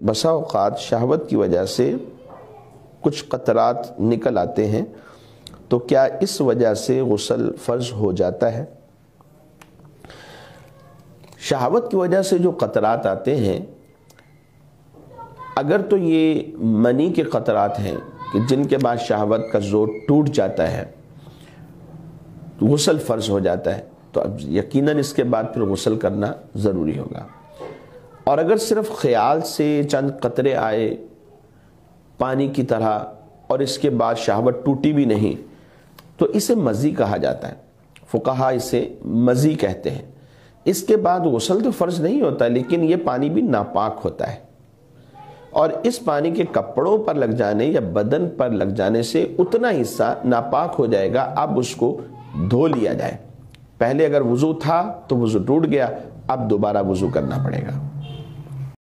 बसा औक़ात शहवत की वजह से कुछ क़तरात निकल आते हैं, तो क्या इस वजह से गुस्ल फ़र्ज हो जाता है? शहवत की वजह से जो क़तरात आते हैं, अगर तो ये मनी के क़तरात हैं कि जिनके बाद शहवत का ज़ोर टूट जाता है, तो गुस्ल फ़र्ज हो जाता है, तो अब यकीनन इसके बाद फिर गुस्ल करना ज़रूरी होगा। और अगर सिर्फ ख्याल से चंद कतरे आए पानी की तरह और इसके बाद शहवत टूटी भी नहीं, तो इसे मज़ी कहा जाता है। फुक़हा इसे मज़ी कहते हैं। इसके बाद गुस्ल तो फ़र्ज नहीं होता, लेकिन ये पानी भी नापाक होता है और इस पानी के कपड़ों पर लग जाने या बदन पर लग जाने से उतना हिस्सा नापाक हो जाएगा, अब उसको धो लिया जाए। पहले अगर वज़ू था तो वज़ू टूट गया, अब दोबारा वज़ू करना पड़ेगा।